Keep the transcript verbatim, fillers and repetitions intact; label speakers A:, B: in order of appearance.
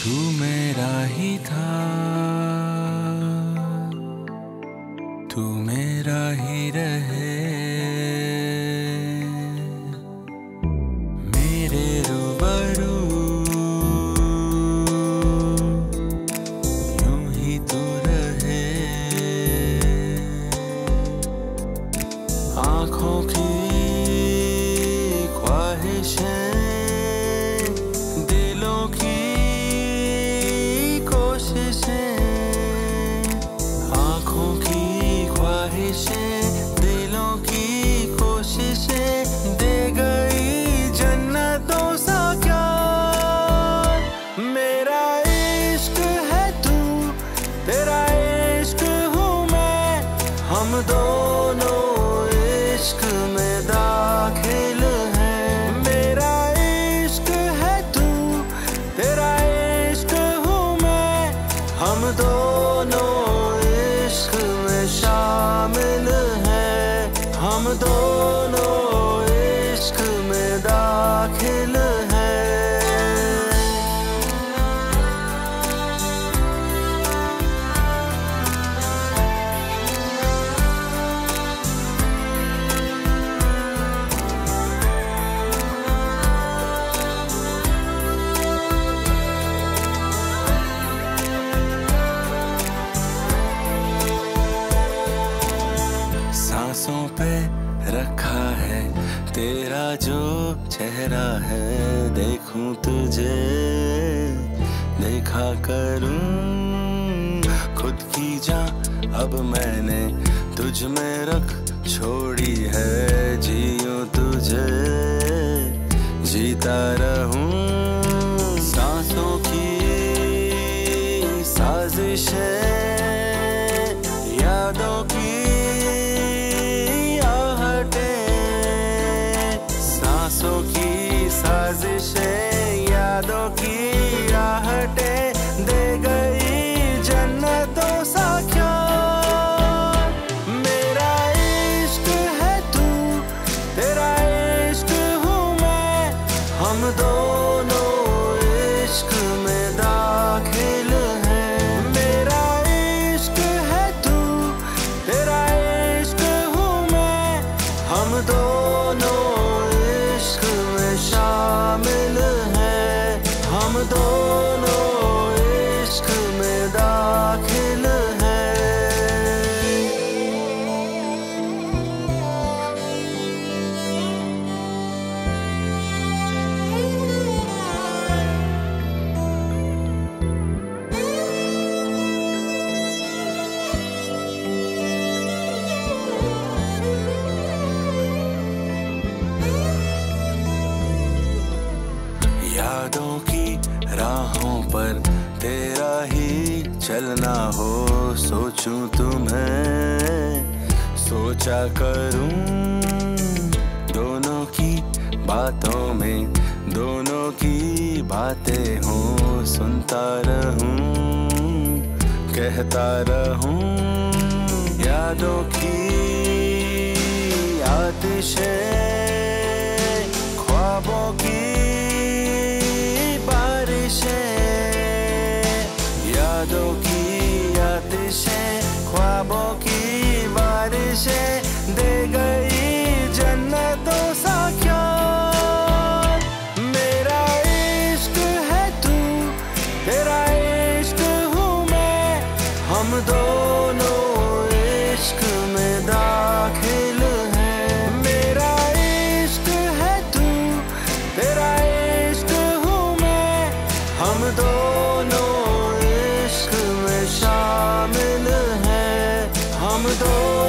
A: तू मेरा ही था, तू मेरा ही रहे। मेरे रूबरू यूं ही तू रहे। आँखों की ख्वाहिशें, दिलों की कोशिशें, आँखों की ख्वाहिशें, दिलों की कोशिशें दे गई जन्नतों सा क्या। मेरा इश्क है तू, तेरा इश्क हूँ मैं, हम दोनों इश्क में दाखिल हैं। मेरा इश्क है तू, तेरा इश्क हूँ मैं, हम दोनों इश्क में शामिल हैं। हम दोनों इश्क में दाखिल हैं। सांसों पे रखा है तेरा जो चेहरा है, देखूं तुझे देखा करूं खुद की जान अब मैंने तुझ में रख छोड़ी है। जियूं तुझे जीता रहूं, सांसों की साजिशें, यादों की सांसों की साजिशें, यादों की आहटें दे गई जन्नतों सा क्या। मेरा इश्क है तू, तेरा इश्क हूँ मैं, हम दोनों इश्क में दाखिल हैं। मेरा इश्क है तू, तेरा इश्क हूँ मैं, हम दोनों शामिल हैं। हम दोनों इश्क में दाखिल हैं। यादों की राहों पर तेरा ही चलना हो, सोचूं तुम्हें सोचा करूं, दोनों की बातों में दोनों की बातें हों, सुनता रहूं कहता रहूं। यादों की आतिशें, ख्वाबों की यादों की आतिशें, ख्वाबों की बारिशें दे गई जन्नतों सा क्या। मेरा इश्क है तू, तेरा इश्क हूँ मैं, हम दोनों इश्क में दाखिल हैं। मेरा इश्क है तू, तेरा इश्क हूँ मैं, हम दोनों इश्क में शामिल हैं। हम दोनों